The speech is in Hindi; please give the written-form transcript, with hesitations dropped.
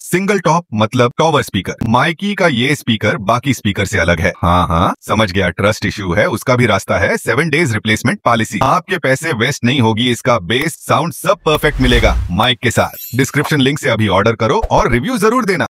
सिंगल टॉप मतलब टॉवर स्पीकर। माइकी का ये स्पीकर बाकी स्पीकर से अलग है। हाँ, समझ गया, ट्रस्ट इश्यू है, उसका भी रास्ता है 7 डेज रिप्लेसमेंट पॉलिसी। आपके पैसे वेस्ट नहीं होगी, इसका बेस साउंड सब परफेक्ट मिलेगा माइक के साथ। डिस्क्रिप्शन लिंक से अभी ऑर्डर करो और रिव्यू जरूर देना।